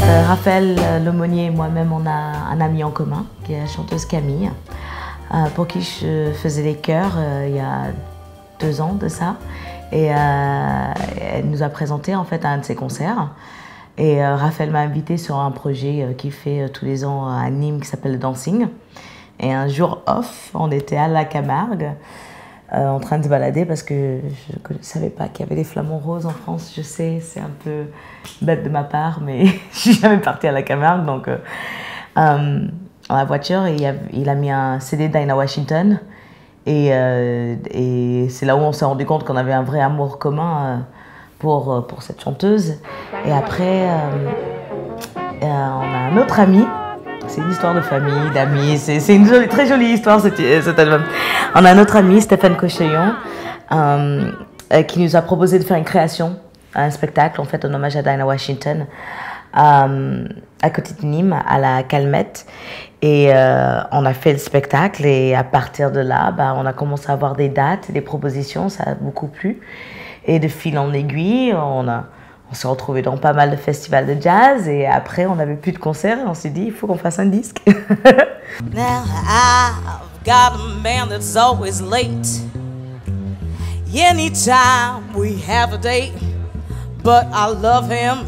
Raphaël Lemonnier et moi-même, on a un ami en commun, qui est la chanteuse Camille, pour qui je faisais les chœurs il y a 2 ans de ça. Et elle nous a présenté en fait à un de ses concerts. Et Raphaël m'a invité sur un projet qu'il fait tous les ans à Nîmes qui s'appelle le Dancing. Et un jour off, on était à la Camargue, en train de se balader parce que je ne savais pas qu'il y avait des flamants roses en France. Je sais, c'est un peu bête de ma part, mais je suis jamais partie à la Camargue. Donc, dans la voiture, il a mis un CD de Dinah Washington. Et c'est là où on s'est rendu compte qu'on avait un vrai amour commun pour cette chanteuse. Et après, on a un autre ami. C'est une histoire de famille, d'amis. C'est une très jolie histoire, cet album. On a un autre ami, Stéphane Cocheillon, qui nous a proposé de faire une création, un spectacle, en fait, en hommage à Dinah Washington, à côté de Nîmes, à la Calmette. Et on a fait le spectacle et à partir de là, on a commencé à avoir des dates, des propositions, ça a beaucoup plu. Et de fil en aiguille, on s'est retrouvés dans pas mal de festivals de jazz et après on n'avait plus de concerts et on s'est dit il faut qu'on fasse un disque. Now I've got a man that's always late. Anytime we have a date, but I love him.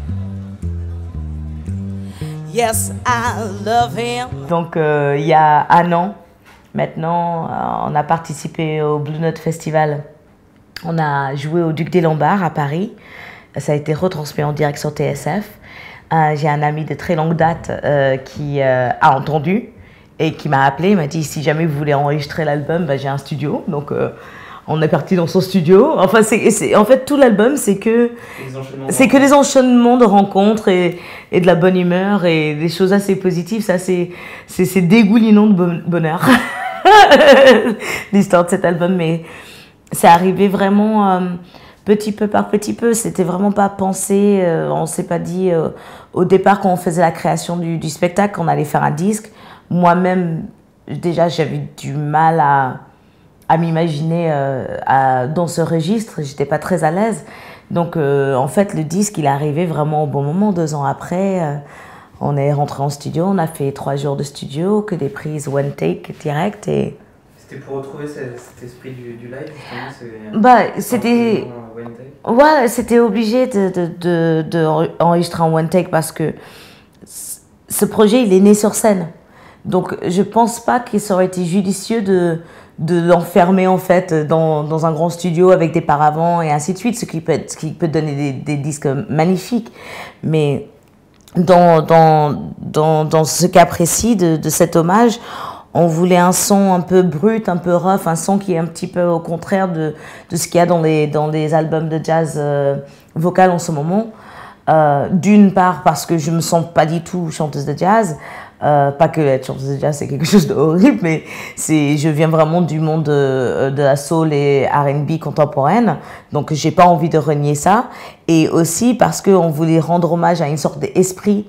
Yes, I love him. Donc il y a 1 an maintenant, on a participé au Blue Note Festival. On a joué au Duc des Lombards à Paris. Ça a été retransmis en direct sur TSF. J'ai un ami de très longue date qui a entendu et qui m'a appelé. Il m'a dit si jamais vous voulez enregistrer l'album, j'ai un studio. Donc on est parti dans son studio. Enfin, en fait, tout l'album, c'est que les enchaînements de rencontres et de la bonne humeur et des choses assez positives. Ça, c'est dégoulinant de bonheur, l'histoire de cet album. Mais c'est arrivé vraiment petit peu par petit peu. C'était vraiment pas pensé. On s'est pas dit au départ quand on faisait la création du spectacle qu'on allait faire un disque. Moi-même, déjà, j'avais du mal à m'imaginer dans ce registre. J'étais pas très à l'aise. Donc, en fait, le disque, il est arrivé vraiment au bon moment. 2 ans après, on est rentré en studio. On a fait 3 jours de studio, que des prises one take direct et... C'était pour retrouver cet esprit du live, c'était... Ouais, c'était obligé d'enregistrer en one take parce que ce projet, il est né sur scène. Donc, je pense pas qu'il aurait été judicieux de l'enfermer en fait dans un grand studio avec des paravents et ainsi de suite, ce qui peut donner des disques magnifiques. Mais dans ce cas précis de cet hommage, on voulait un son un peu brut, un peu rough, un son qui est un petit peu au contraire de ce qu'il y a dans les albums de jazz vocal en ce moment. D'une part parce que je me sens pas du tout chanteuse de jazz, pas que être chanteuse de jazz c'est quelque chose d'horrible, mais je viens vraiment du monde de la soul et R&B contemporaine, donc j'ai pas envie de renier ça. Et aussi parce qu'on voulait rendre hommage à une sorte d'esprit,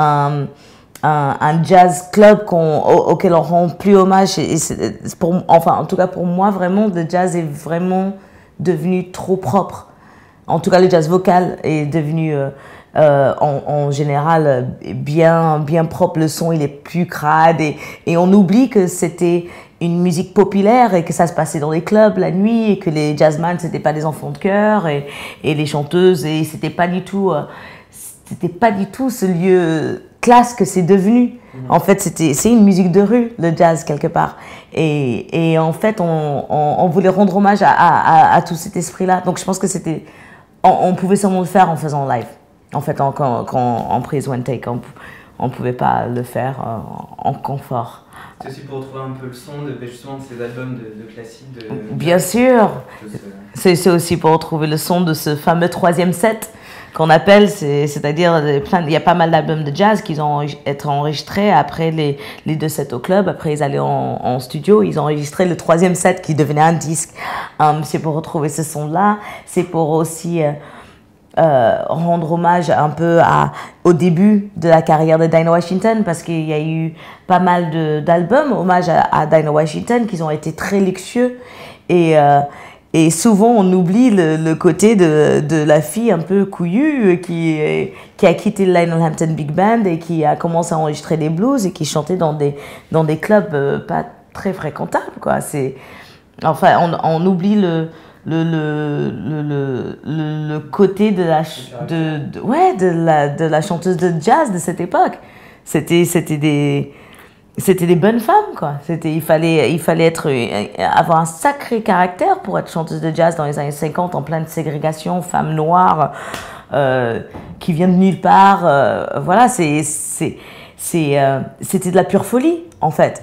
un jazz club auquel on rend plus hommage. Et en tout cas pour moi, vraiment, le jazz est vraiment devenu trop propre. En tout cas, le jazz vocal est devenu, en général, bien propre. Le son, il est plus crade et on oublie que c'était une musique populaire et que ça se passait dans les clubs la nuit et que les jazzman, c'était pas des enfants de chœur et les chanteuses, et c'était pas du tout ce lieu classe que c'est devenu. En fait, c'est une musique de rue, le jazz, quelque part. Et en fait, on voulait rendre hommage à tout cet esprit-là. Donc, je pense que on pouvait seulement le faire en faisant live. En fait, quand on prise one take, on ne pouvait pas le faire en confort. C'est aussi pour retrouver un peu le son justement de ces albums de classiques. Bien sûr. C'est aussi pour retrouver le son de ce fameux 3e set qu'on appelle, c'est-à-dire il y a pas mal d'albums de jazz qui ont été enregistrés après les 2 sets au club. Après ils allaient en studio, ils ont enregistré le 3e set qui devenait un disque. C'est pour retrouver ce son-là, c'est pour aussi rendre hommage un peu au début de la carrière de Dinah Washington, parce qu'il y a eu pas mal d'albums hommage à Dinah Washington qui ont été très luxueux Et souvent, on oublie le côté de la fille un peu couillue qui a quitté le Lionel Hampton Big Band et qui a commencé à enregistrer des blues et qui chantait dans des clubs pas très fréquentables, quoi. Enfin, on oublie le côté de la chanteuse de jazz de cette époque. C'était des bonnes femmes, quoi. Il fallait avoir un sacré caractère pour être chanteuse de jazz dans les années 50, en pleine ségrégation, femmes noires, qui viennent de nulle part. Voilà, c'était de la pure folie, en fait.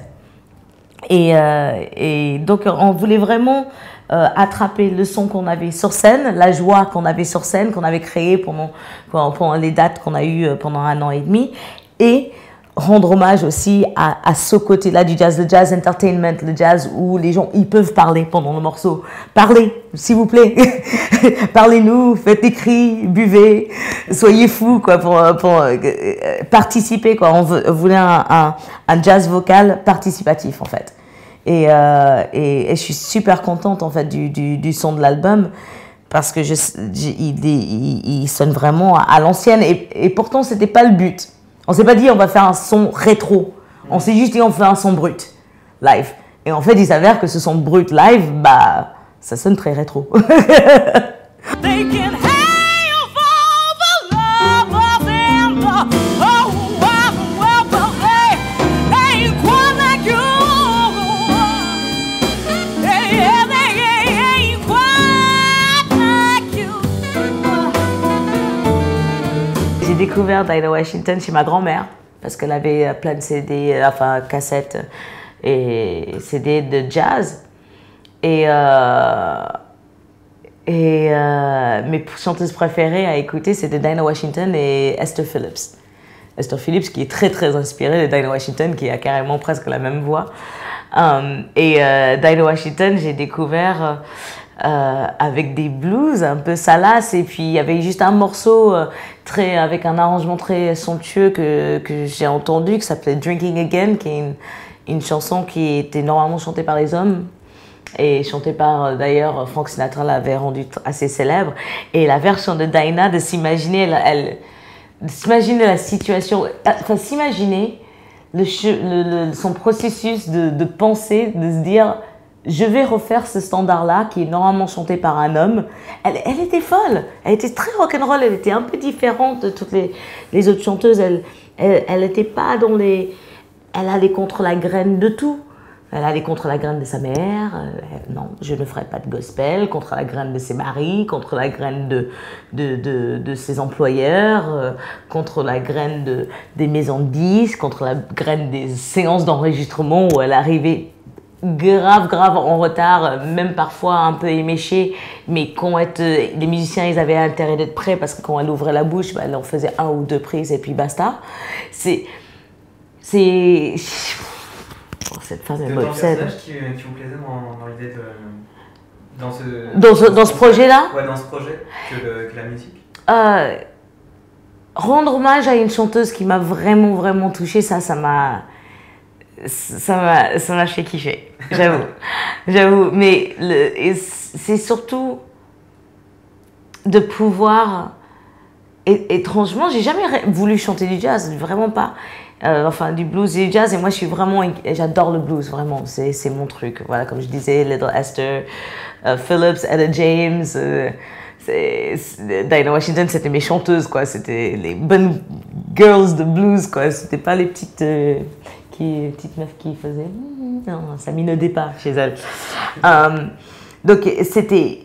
Et donc, on voulait vraiment attraper le son qu'on avait sur scène, la joie qu'on avait sur scène, qu'on avait créée pendant les dates qu'on a eues pendant 1 an et demi, et rendre hommage aussi à ce côté-là du jazz, le jazz entertainment, le jazz où les gens ils peuvent parler pendant le morceau. Parlez, s'il vous plaît. Parlez-nous, faites des cris, buvez, soyez fous, quoi, pour participer, quoi. On voulait un jazz vocal participatif, en fait. Et je suis super contente, en fait, du son de l'album, parce que il sonne vraiment à l'ancienne, et pourtant c'était pas le but. On s'est pas dit on va faire un son rétro. On s'est juste dit on fait un son brut live. Et en fait, il s'avère que ce son brut live, bah, ça sonne très rétro. J'ai découvert Dinah Washington chez ma grand-mère parce qu'elle avait plein de CD, enfin cassettes et CD de jazz. Et mes chanteuses préférées à écouter, c'était Dinah Washington et Esther Phillips. Esther Phillips qui est très très inspirée de Dinah Washington, qui a carrément presque la même voix. Dinah Washington, j'ai découvert avec des blues un peu salaces, et puis il y avait juste un morceau avec un arrangement très somptueux que j'ai entendu, qui s'appelait Drinking Again, qui est une chanson qui était normalement chantée par les hommes et chantée par, d'ailleurs, Frank Sinatra l'avait rendue assez célèbre, et la version de Dinah, de s'imaginer la situation, enfin s'imaginer son processus de pensée, de se dire je vais refaire ce standard-là qui est normalement chanté par un homme. Elle était folle, elle était très rock'n'roll, elle était un peu différente de toutes les autres chanteuses. Elle n'était pas dans les... Elle allait contre la graine de tout. Elle allait contre la graine de sa mère, non, je ne ferai pas de gospel, contre la graine de ses maris, contre la graine de ses employeurs, contre la graine des maisons de disques, contre la graine des séances d'enregistrement où elle arrivait grave en retard, même parfois un peu éméchée, mais les musiciens ils avaient intérêt d'être prêts parce que quand elle ouvrait la bouche, bah, elle en faisait 1 ou 2 prises et puis basta. Cette femme est m'obsède. C'est qui vous plaisait dans l'idée de... Dans ce projet-là? Ouais, dans ce projet, que la musique. Rendre hommage à une chanteuse qui m'a vraiment touchée, ça m'a fait kiffer, j'avoue. Mais c'est surtout de pouvoir... Étrangement, j'ai jamais voulu chanter du jazz, vraiment pas. Enfin, du blues et du jazz, et moi j'adore le blues, vraiment, c'est mon truc. Voilà, comme je disais, Little Esther, Phillips, Etta James, Dinah Washington, c'était mes chanteuses, quoi. C'était les bonnes girls de blues, quoi. C'était pas les petites meufs qui faisaient... Non, ça minaudait pas chez elles. Donc, c'était...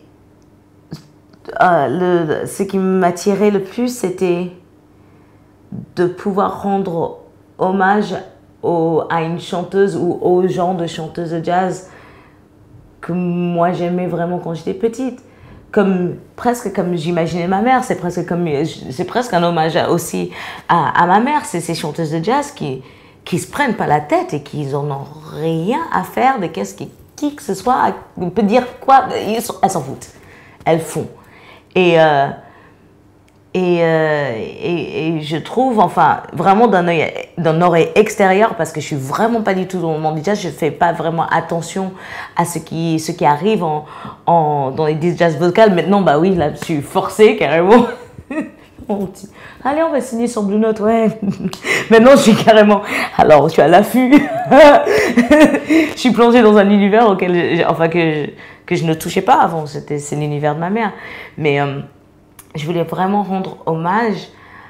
ce qui m'attirait le plus, c'était de pouvoir rendre hommage à une chanteuse ou aux gens de chanteuses de jazz que moi j'aimais vraiment quand j'étais petite. Presque comme j'imaginais ma mère, c'est presque un hommage aussi à ma mère. C'est ces chanteuses de jazz qui se prennent pas la tête et qui en ont rien à faire de qui que ce soit, on peut dire quoi, elles s'en foutent. Elles font. Et Et je trouve, enfin, vraiment d'un oreille extérieure, parce que je suis vraiment pas du tout dans le monde du jazz, je fais pas vraiment attention à ce qui arrive dans les disques jazz vocales. Maintenant, bah oui, là, je suis forcée carrément. Allez, on va signer sur Blue Note, ouais. Maintenant, je suis carrément. Alors, je suis à l'affût. Je suis plongée dans un univers auquel, que je ne touchais pas avant. C'est l'univers de ma mère. Mais je voulais vraiment rendre hommage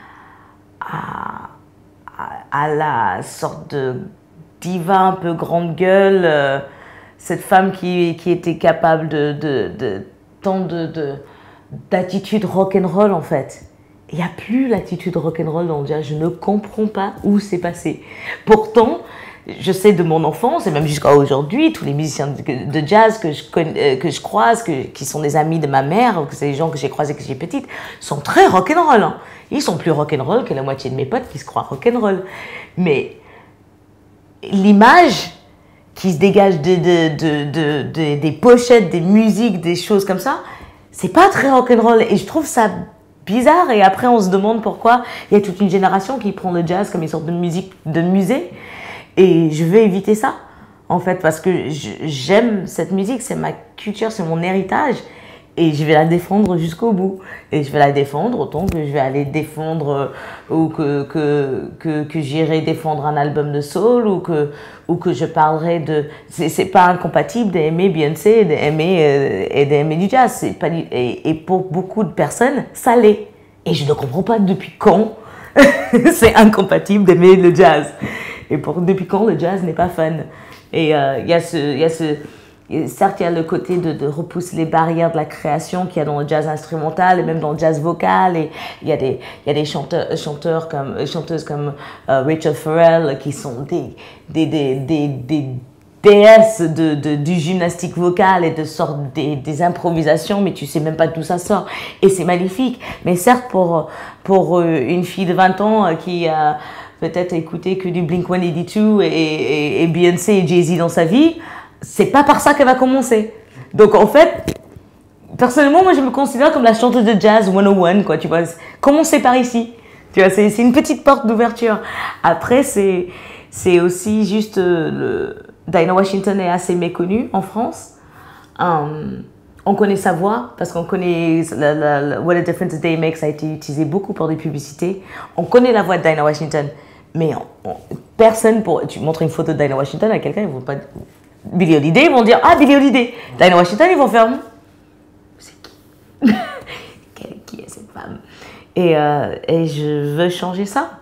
à la sorte de diva un peu grande gueule, cette femme qui était capable tant d'attitude rock'n'roll en fait. Il n'y a plus l'attitude rock'n'roll dans le jazz, je ne comprends pas où c'est passé. Pourtant, je sais de mon enfance, et même jusqu'à aujourd'hui, tous les musiciens de jazz que je croise, qui sont des amis de ma mère, que c'est des gens que j'ai croisés quand j'étais petite, sont très rock'n'roll. Hein. Ils sont plus rock'n'roll que la moitié de mes potes qui se croient rock'n'roll. Mais l'image qui se dégage des pochettes, des musiques, des choses comme ça, c'est pas très rock'n'roll. Et je trouve ça bizarre. Et après, on se demande pourquoi il y a toute une génération qui prend le jazz comme une sorte de musique de musée. Et je veux éviter ça, en fait, parce que j'aime cette musique, c'est ma culture, c'est mon héritage. Et je vais la défendre jusqu'au bout. Et je vais la défendre autant que je vais aller défendre ou que j'irai défendre un album de soul ou que je parlerai de... C'est pas incompatible d'aimer Beyoncé et d'aimer du jazz. C'est pas et pour beaucoup de personnes, ça l'est. Et je ne comprends pas depuis quand c'est incompatible d'aimer le jazz. Et depuis quand le jazz n'est pas fun. Et il y a certes, il y a le côté de repousser les barrières de la création qu'il y a dans le jazz instrumental et même dans le jazz vocal. Et il y a des chanteuses comme Rachel Farrell qui sont des déesses du gymnastique vocal et de sorte des improvisations, mais tu sais même pas d'où ça sort. Et c'est magnifique. Mais certes, pour une fille de 20 ans qui a peut-être écouté que du Blink-182 et Beyoncé et Jay-Z dans sa vie, c'est pas par ça qu'elle va commencer. Donc en fait, personnellement, moi je me considère comme la chanteuse de jazz 101, quoi, tu vois. Commencer par ici, tu vois, c'est une petite porte d'ouverture. Après, c'est aussi juste Dinah Washington est assez méconnue en France. On connaît sa voix parce qu'on connaît What a Difference a Day Makes a été utilisé beaucoup pour des publicités. On connaît la voix de Dinah Washington, mais personne tu montres une photo de Dinah Washington à quelqu'un, ils vont pas Billie Holiday, ils vont dire ah Billie Holiday. Dinah Washington, ils vont faire c'est qui qui est cette femme et je veux changer ça.